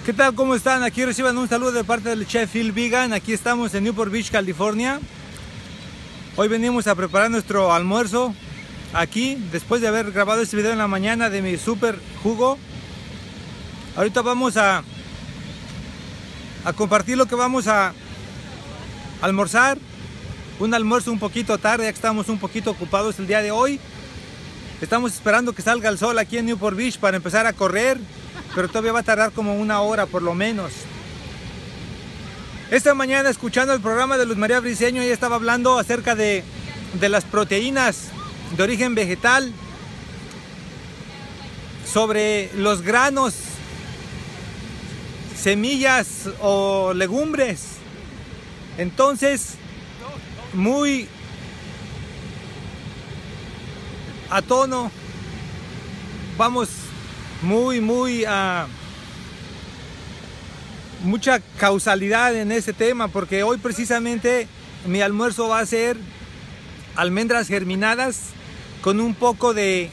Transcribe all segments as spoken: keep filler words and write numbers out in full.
¿Qué tal? ¿Cómo están? Aquí reciban un saludo de parte del chef Phil Vegan. Aquí estamos en Newport Beach, California. Hoy venimos a preparar nuestro almuerzo aquí, después de haber grabado este video en la mañana de mi super jugo. Ahorita vamos a, a compartir lo que vamos a almorzar. Un almuerzo un poquito tarde, ya que estamos un poquito ocupados el día de hoy. Estamos esperando que salga el sol aquí en Newport Beach para empezar a correr, pero todavía va a tardar como una hora por lo menos. Esta mañana, escuchando el programa de Luz María Briceño, ella estaba hablando acerca de, de las proteínas de origen vegetal, sobre los granos, semillas o legumbres. Entonces, muy a tono, vamos muy muy a uh, mucha causalidad en ese tema, porque hoy precisamente mi almuerzo va a ser almendras germinadas con un poco de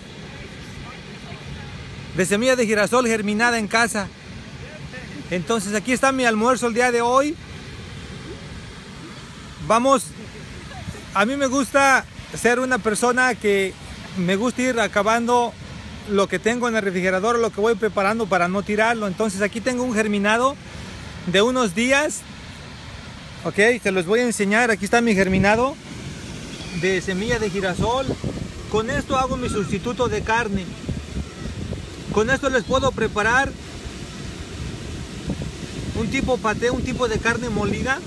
de semilla de girasol germinada en casa. Entonces aquí está mi almuerzo el día de hoy. Vamos, a mí me gusta ser una persona que me gusta ir acabando lo que tengo en el refrigerador, lo que voy preparando para no tirarlo. Entonces aquí tengo un germinado de unos días, ok, se los voy a enseñar. Aquí está mi germinado de semilla de girasol. Con esto hago mi sustituto de carne. Con esto les puedo preparar un tipo paté, un tipo de carne molida.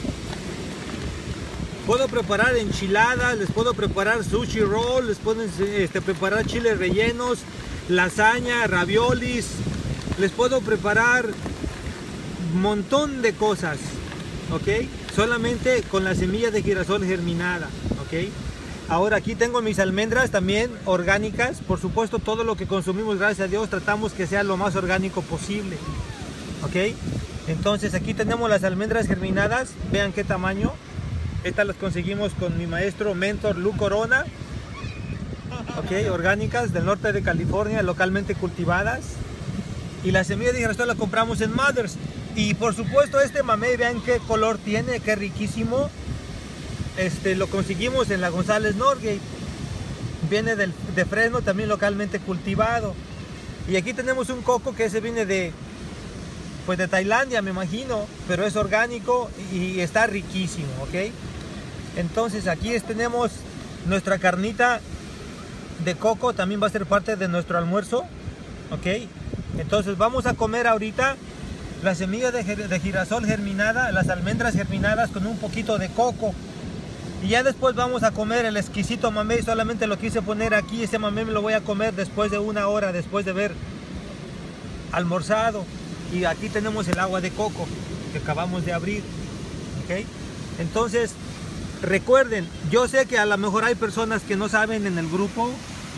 Puedo preparar enchiladas, les puedo preparar sushi roll, les puedo este, preparar chiles rellenos, lasaña, raviolis, les puedo preparar un montón de cosas, ¿ok? Solamente con la semilla de girasol germinada, ¿ok? Ahora aquí tengo mis almendras también orgánicas. Por supuesto, todo lo que consumimos, gracias a Dios, tratamos que sea lo más orgánico posible, ¿ok? Entonces aquí tenemos las almendras germinadas, vean qué tamaño. Estas las conseguimos con mi maestro mentor Lu Corona, ok, orgánicas del norte de California, localmente cultivadas. Y la semilla de girasol la compramos en Mothers. Y por supuesto este mamey, vean qué color tiene, qué riquísimo. Este lo conseguimos en la González Norgate. Viene del, de Fresno, también localmente cultivado. Y aquí tenemos un coco que ese viene de, pues de Tailandia, me imagino, pero es orgánico y está riquísimo, ok. Entonces aquí tenemos nuestra carnita de coco, también va a ser parte de nuestro almuerzo, ok. Entonces vamos a comer ahorita la semilla de, de girasol germinada, las almendras germinadas con un poquito de coco. Y ya después vamos a comer el exquisito mamey. Solamente lo quise poner aquí, ese mamey me lo voy a comer después de una hora, después de haber almorzado. Y aquí tenemos el agua de coco que acabamos de abrir, ¿ok? Entonces, recuerden, yo sé que a lo mejor hay personas que no saben en el grupo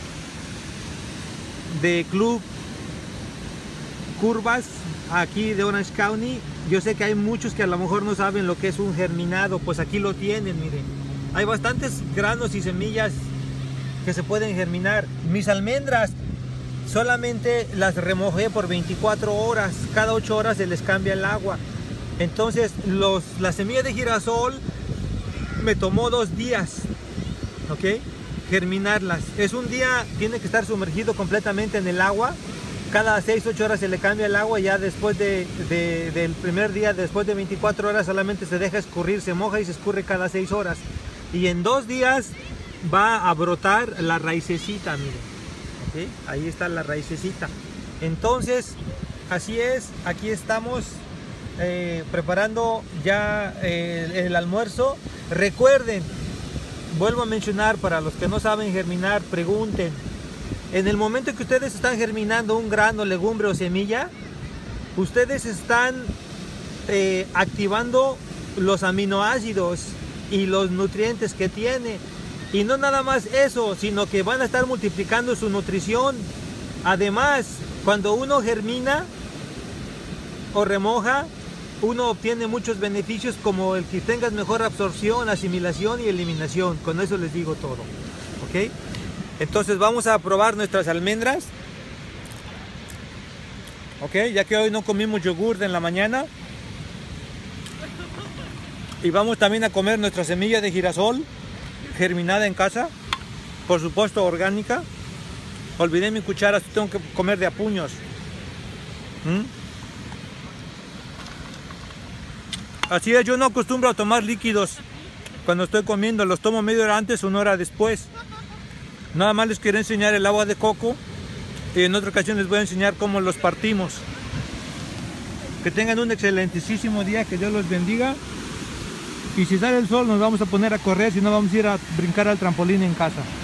de Club Curvas aquí de Orange County. Yo sé que hay muchos que a lo mejor no saben lo que es un germinado. Pues aquí lo tienen, miren. Hay bastantes granos y semillas que se pueden germinar. Mis almendras solamente las remojé por veinticuatro horas. Cada ocho horas se les cambia el agua. Entonces los, la semilla de girasol me tomó dos días, ¿ok? Germinarlas. Es un día, tiene que estar sumergido completamente en el agua. Cada seis ocho horas se le cambia el agua. Ya después de, de, del primer día, después de veinticuatro horas, solamente se deja escurrir, se moja y se escurre cada seis horas. Y en dos días va a brotar la raicecita, miren. ¿Sí? Ahí está la raicecita. Entonces así es, aquí estamos eh, preparando ya eh, el, el almuerzo. Recuerden, vuelvo a mencionar, para los que no saben germinar, pregunten. En el momento que ustedes están germinando un grano, legumbre o semilla, ustedes están eh, activando los aminoácidos y los nutrientes que tiene. Y no nada más eso, sino que van a estar multiplicando su nutrición. Además, cuando uno germina o remoja, uno obtiene muchos beneficios, como el que tengas mejor absorción, asimilación y eliminación. Con eso les digo todo, ¿ok? Entonces vamos a probar nuestras almendras. Ok, ya que hoy no comimos yogur en la mañana. Y vamos también a comer nuestra semilla de girasol germinada en casa, por supuesto orgánica. Olvidé mi cuchara, tengo que comer de a puños. ¿Mm? Así es, yo no acostumbro a tomar líquidos cuando estoy comiendo, los tomo media hora antes o una hora después. Nada más les quiero enseñar el agua de coco y en otra ocasión les voy a enseñar cómo los partimos. Que tengan un excelentísimo día, que Dios los bendiga. Y si sale el sol nos vamos a poner a correr, si no vamos a ir a brincar al trampolín en casa.